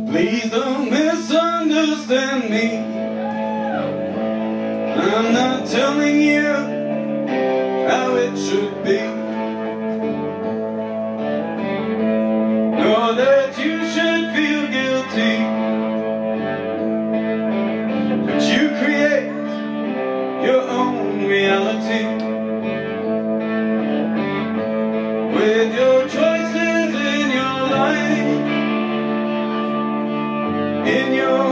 Please don't misunderstand me. I'm not telling you how it should be, nor that you should feel guilty, but you create your own reality with your choices in your life, in your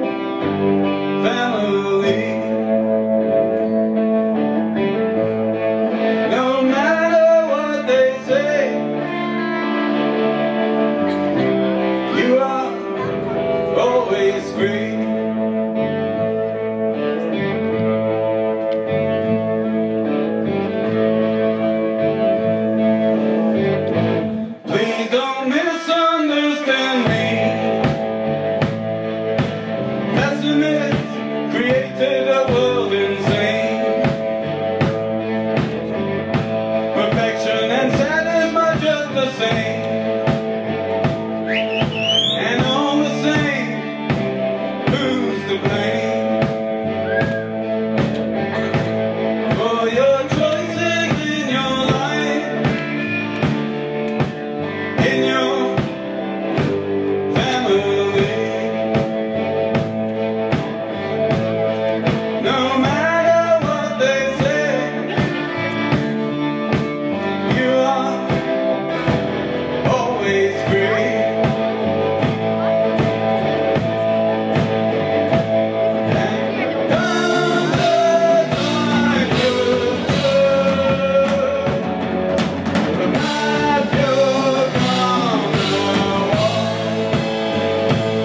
family. No matter what they say, you are always free. Please don't misunderstand me. Pessimists created a world insane. Perfection and sadness are just the same, and all the same, who's to blame for your choices in your life, in your family? No matter what they say, you are always free. And come the time to choose the path you're gonna walk.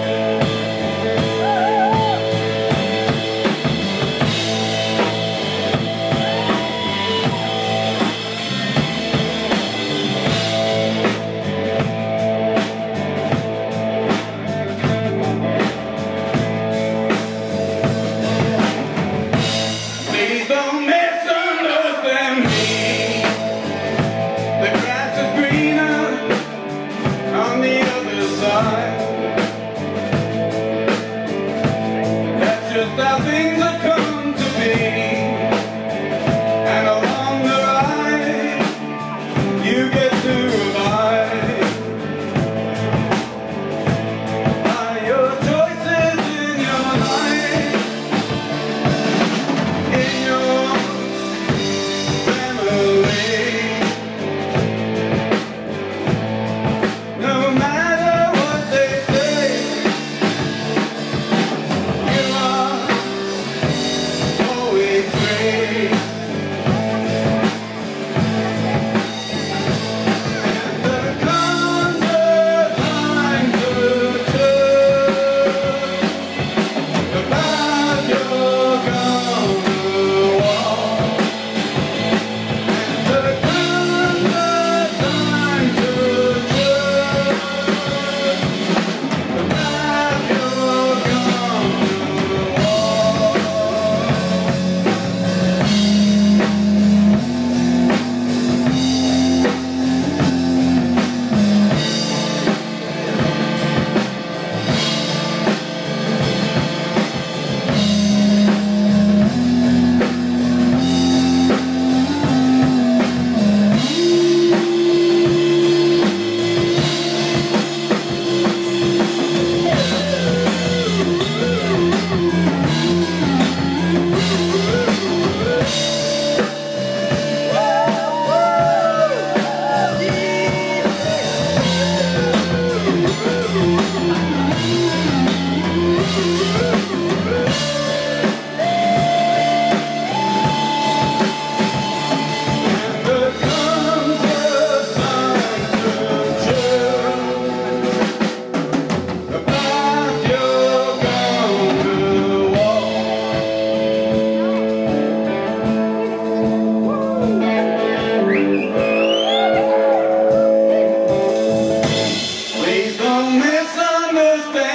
Please don't misunderstand me. The grass is greener on the other side. That's just how things have come to be. And along the ride, you get to abide by your choices in your life, in your family. No matter what they say, you are always free. And there comes a time to choose the path you're gonna walk. And there comes a time to choose the path you're gonna walk. Please don't misunderstand.